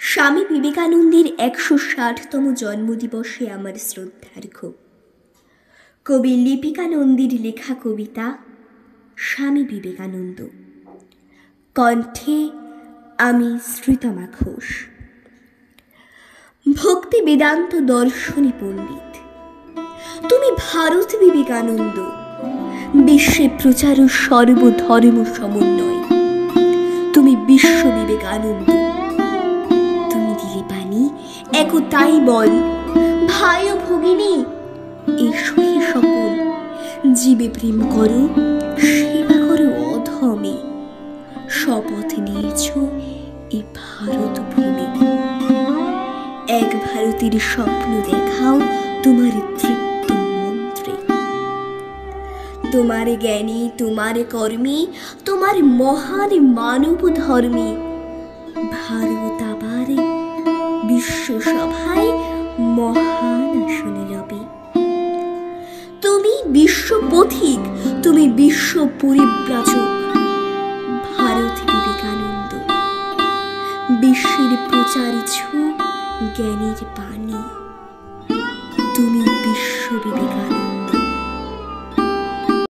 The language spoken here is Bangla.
স্বামী বিবেকানন্দের ১৬০তম জন্মদিবসে আমার শ্রদ্ধার্ঘ্য কবি লিপিকানন্দের লেখা কবিতা স্বামী বিবেকানন্দ। কণ্ঠে আমি শ্রীতমা ঘোষ। ভক্তি বেদান্ত দর্শনী পণ্ডিত তুমি, ভারত বিবেকানন্দ, বিশ্বে প্রচার ও সর্বধর্ম সমন্বয় তুমি, বিশ্ব বিবেকানন্দ। তুমি দিলে পানি একতাই বল, ভাই ও ভগিনী এসো হে সকল, জীবে প্রেম করো, সেবা করো অধমে, শপথ নিয়েছ এ ভারত ভূমি। এক ভারতের স্বপ্ন দেখাও তোমার তৃপ্ত মন্ত্রে, তোমার জ্ঞানী, তোমার কর্মী, তোমার মহান মানব ধর্মী ভারত আবার বিশ্বসভায় মহান আসন লবে। তুমি বিশ্ব পথিক, তুমি বিশ্ব পরিব্রাজক, ভারত বিবেকানন্দ, বিশ্বের প্রচারিছ জ্ঞানের বাণী, তুমি বিশ্ব বিবেকানন্দ।